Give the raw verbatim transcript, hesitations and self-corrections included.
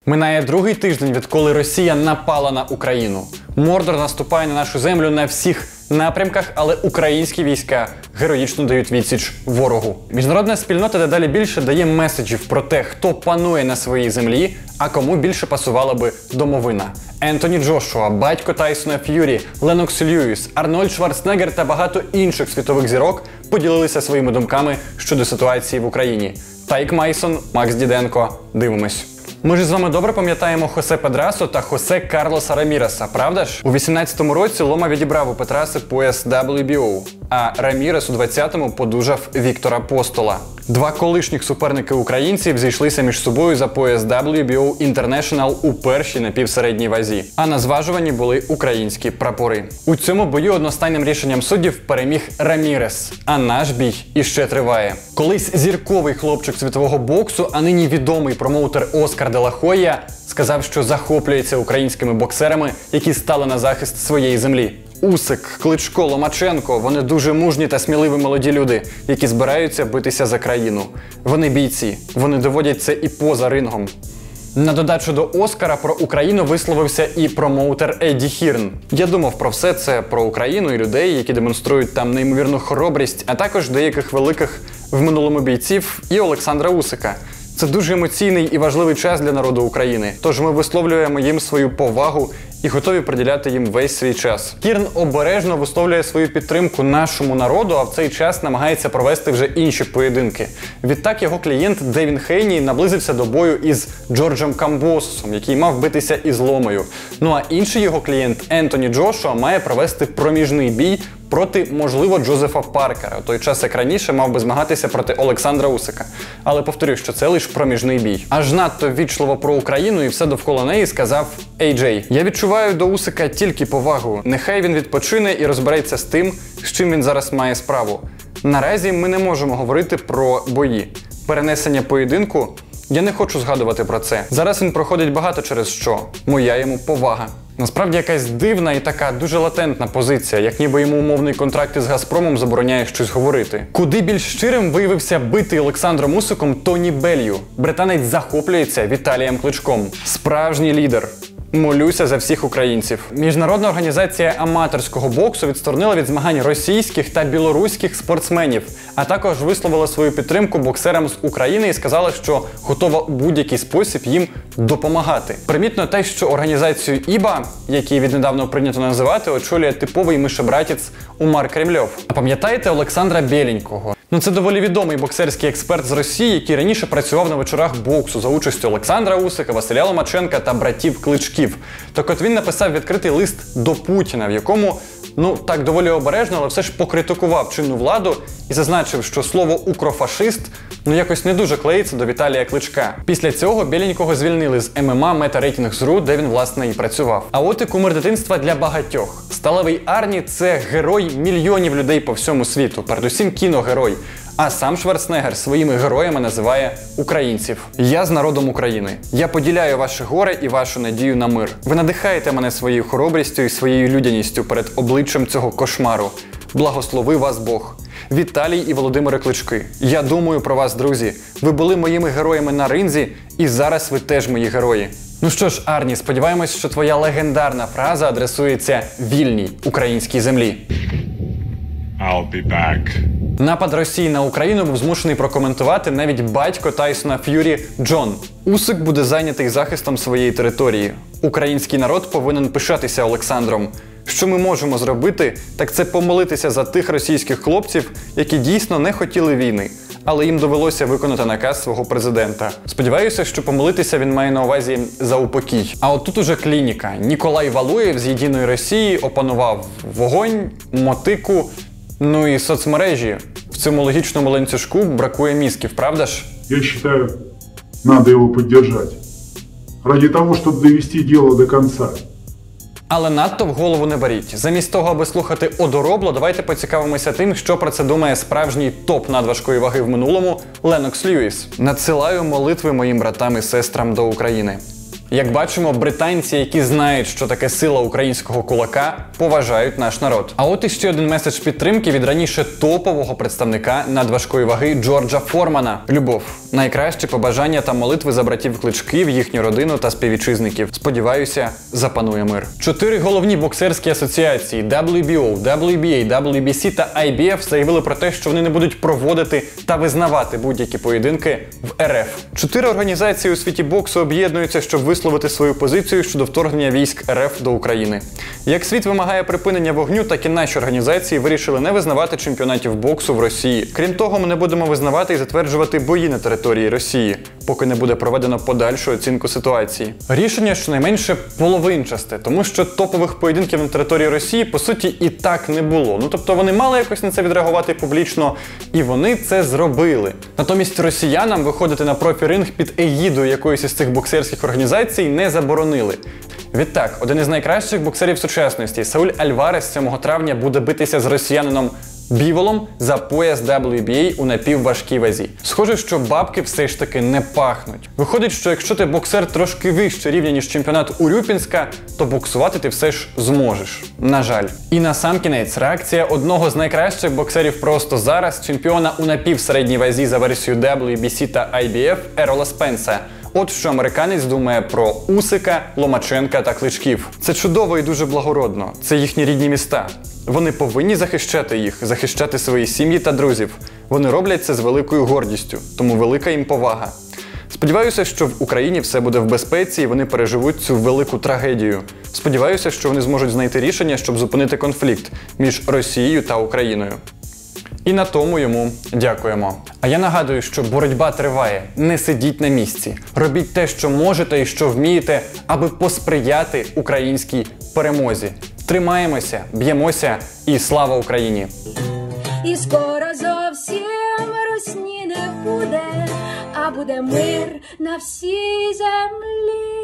Минає другий тиждень, відколи Росія напала на Україну. Мордор наступає на нашу землю на всіх напрямках, але українські війська героїчно дають відсіч ворогу. Міжнародна спільнота дедалі більше дає меседжів про те, хто панує на своїй землі, а кому більше пасувала би домовина. Ентоні Джошуа, батько Тайсона Ф'юрі, Ленокс Льюіс, Арнольд Шварценеггер та багато інших світових зірок поділилися своїми думками щодо ситуації в Україні. Тайк Майсон, Макс Діденко. Дивимось. Ми ж з вами добре пам'ятаємо Хосе Педрасо та Хосе Карлоса Раміреса, правда ж? У вісімнадцятому році Лома відібрав у Петраси пояс дабл ю бі о, а Рамірес у двадцятому подужав Віктора Постола. Два колишніх суперники українців зійшлися між собою за пояс дабл ю бі о International у першій напівсередній вазі, а на зважуванні були українські прапори. У цьому бою одностайним рішенням суддів переміг Рамірес, а наш бій іще триває. Колись зірковий хлопчик світового боксу, а нині відомий промоутер Оскар де ла Хойя, сказав, що захоплюється українськими боксерами, які стали на захист своєї землі. Усик, Кличко, Ломаченко – вони дуже мужні та сміливі молоді люди, які збираються битися за країну. Вони бійці, вони доводять це і поза рингом. На додачу до Оскара про Україну висловився і промоутер Едді Хірн. Я думав про все це, про Україну і людей, які демонструють там неймовірну хоробрість, а також деяких великих в минулому бійців і Олександра Усика. Це дуже емоційний і важливий час для народу України, тож ми висловлюємо їм свою повагу і готові приділяти їм весь свій час. Хірн обережно висловлює свою підтримку нашому народу, а в цей час намагається провести вже інші поєдинки. Відтак його клієнт Девін Хейні наблизився до бою із Джорджем Камбососом, який мав битися із Ломою. Ну а інший його клієнт Ентоні Джошуа має провести проміжний бій проти, можливо, Джозефа Паркера. У той час, як раніше, мав би змагатися проти Олександра Усика. Але повторюю, що це лише проміжний бій. Аж надто ввічливо про Україну і все довкола неї сказав Ей Джей. Я відчуваю до Усика тільки повагу. Нехай він відпочине і розбереться з тим, з чим він зараз має справу. Наразі ми не можемо говорити про бої. Перенесення поєдинку – я не хочу згадувати про це. Зараз він проходить багато через що. Моя йому повага. Насправді якась дивна і така дуже латентна позиція, як ніби йому умовний контракт із Газпромом забороняє щось говорити. Куди більш щирим виявився битий Олександром Усиком Тоні Беллью. Британець захоплюється Віталієм Кличком. Справжній лідер. Молюся за всіх українців. Міжнародна організація аматорського боксу відсторонила від змагань російських та білоруських спортсменів, а також висловила свою підтримку боксерам з України і сказала, що готова у будь-який спосіб їм допомагати. Примітно те, що організацію ай бі ей, який віднедавна прийнято називати, очолює типовий мишебратець Умар Кремльов. А пам'ятаєте Олександра Беленького? Ну це доволі відомий боксерський експерт з Росії, який раніше працював на вечорах боксу за участю Олександра Усика, Василя Ломаченка та братів Кличків. Так от він написав відкритий лист до Путіна, в якому, ну так доволі обережно, але все ж покритикував чинну владу і зазначив, що слово «укрофашист» ну якось не дуже клеїться до Віталія Кличка. Після цього Беленького звільнили з ем ем а Meta-Ratings.ru, де він, власне, і працював. А от і кумир дитинства для багатьох. Сталевий Арні – це герой мільйонів людей по всьому світу, передусім кіногерой. А сам Шварценеггер своїми героями називає українців. Я з народом України. Я поділяю ваше горе і вашу надію на мир. Ви надихаєте мене своєю хоробрістю і своєю людяністю перед обличчям цього кошмару. Благослови вас Бог. Віталій і Володимире Клички. Я думаю про вас, друзі. Ви були моїми героями на ринзі, і зараз ви теж мої герої. Ну що ж, Арні, сподіваємось, що твоя легендарна фраза адресується вільній українській землі. I'll be back. Напад Росії на Україну був змушений прокоментувати навіть батько Тайсона Ф'юрі Джон. Усик буде зайнятий захистом своєї території. Український народ повинен пишатися Олександром. Що ми можемо зробити, так це помолитися за тих російських хлопців, які дійсно не хотіли війни, але їм довелося виконати наказ свого президента. Сподіваюся, що помолитися він має на увазі за упокій. А от тут уже клініка. Ніколай Валуєв з «Єдиної Росії» опанував вогонь, мотику, ну і соцмережі. В цьому логічному ланцюжку бракує мізків, правда ж? Я считаю, надо его поддержать. Ради того, чтобы довести дело до конца. Але надто в голову не беріть. Замість того, аби слухати одоробло, давайте поцікавимося тим, що про це думає справжній топ надважкої ваги в минулому Ленокс Льюіс. Надсилаю молитви моїм братам і сестрам до України. Як бачимо, британці, які знають, що таке сила українського кулака, поважають наш народ. А от іще один меседж підтримки від раніше топового представника надважкої ваги Джорджа Формана. Любов. Найкращі побажання та молитви за братів Кличків, їхню родину та співвітчизників. Сподіваюся, запанує мир. Чотири головні боксерські асоціації дабл ю бі о, дабл ю бі ей, дабл ю бі сі та ай бі еф заявили про те, що вони не будуть проводити та визнавати будь-які поєдинки в ер еф. Чотири організації у світі боксу об'єднуються, щоб висловити свою позицію щодо вторгнення військ ер еф до України. Як світ вимагає припинення вогню, так і наші організації вирішили не визнавати чемпіонатів боксу в Росії. Крім того, ми не будемо визнавати і затверджувати бої на території Росії, поки не буде проведено подальшу оцінку ситуації. Рішення щонайменше половинчасте, тому що топових поєдинків на території Росії, по суті, і так не було. Ну, тобто вони мали якось на це відреагувати публічно, і вони це зробили. Натомість росіянам виходити на профі-ринг під егідою якоїсь із цих боксерських організацій не заборонили. Відтак, один із найкращих боксерів сучасності, Сауль Альварес, сьомого травня буде битися з росіянином Біволом за пояс дабл ю бі ей у напівважкій вазі. Схоже, що бабки все ж таки не пахнуть. Виходить, що якщо ти боксер трошки вище рівня, ніж чемпіонат Урюпінська, то боксувати ти все ж зможеш. На жаль. І насамкінець, реакція одного з найкращих боксерів просто зараз, чемпіона у напівсередній вазі за версією дабл ю бі сі та ай бі еф Ерола Спенса. От що американець думає про Усика, Ломаченка та Кличків. Це чудово і дуже благородно. Це їхні рідні міста. Вони повинні захищати їх, захищати свої сім'ї та друзів. Вони роблять це з великою гордістю, тому велика їм повага. Сподіваюся, що в Україні все буде в безпеці і вони переживуть цю велику трагедію. Сподіваюся, що вони зможуть знайти рішення, щоб зупинити конфлікт між Росією та Україною. І на тому йому дякуємо. А я нагадую, що боротьба триває. Не сидіть на місці. Робіть те, що можете і що вмієте, аби посприяти українській перемозі. Тримаємося, б'ємося і слава Україні! І скоро зовсім русні не буде, а буде мир на всій землі.